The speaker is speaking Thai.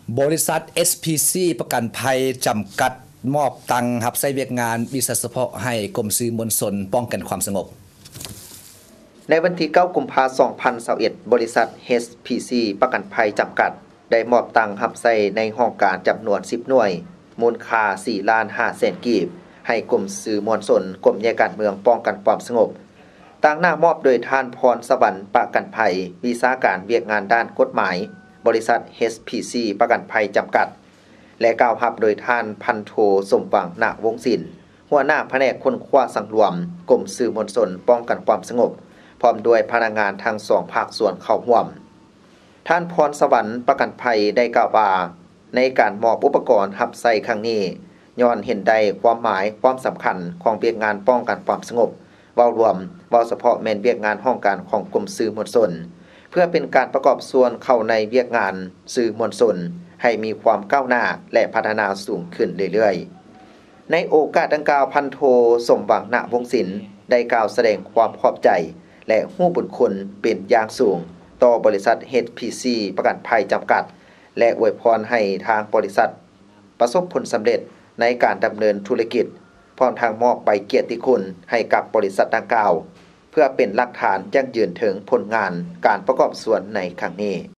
บริษัท SPC ประกันภัยจำกัดมอบตังรับใช้เวียกงานวิสาเฉพาะให้กรมสื่อมวลชนป้องกันความสงบในวันที่9กุมภาพันธ์2021บริษัท SPC ประกันภัยจำกัดได้มอบตังรับใช้ในห้องการจำนวน10หน่วยมูลค่า4,500,000 กีบให้กรมสื่อมวลชนกรมยการเมืองป้องกันความสงบต่างหน้ามอบโดยท่านพรสวรรค์ประกันภัยวิชาการเวียกงานด้านกฎหมายบริษัท SPC ประกันภัยจำกัดและกล่าวรับโดยท่านพันโทสมหวังณวงศ์ศิลป์หัวหน้าแผนกค้นคว้าสังรวมกรมสื่อมวลชนป้องกันความสงบพร้อมด้วยพนักงานทั้ง2ภาคส่วนเข้าร่วมท่านพรสวรรค์ประกันภัยได้กล่าวว่าในการมอบอุปกรณ์รับใช้ครั้งนี้ย้อนเห็นได้ความหมายความสำคัญของเวียกงานป้องกันความสงบเว้ารวมเว้าเฉพาะแม่นเวียกงานห้องการของกรมสื่อมวลชนเพื่อเป็นการประกอบส่วนเข้าในเวียกงานสื่อมวลชนให้มีความก้าวหน้าและพัฒนาสูงขึ้นเรื่อยๆในโอกาสดังกล่าวพันโทสมหวังณวงศ์ศิลป์ได้กล่าวแสดงความขอบใจและฮู้บุญคุณเป็นอย่างสูงต่อบริษัท HPC ประกันภัยจำกัดและอวยพรให้ทางบริษัทประสบผลสำเร็จในการดำเนินธุรกิจพร้อมทางมอบใบเกียรติคุณให้กับบริษัทดังกล่าวเพื่อเป็นหลักฐานยั่งยืนถึงผลงานการประกอบส่วนในครั้งนี้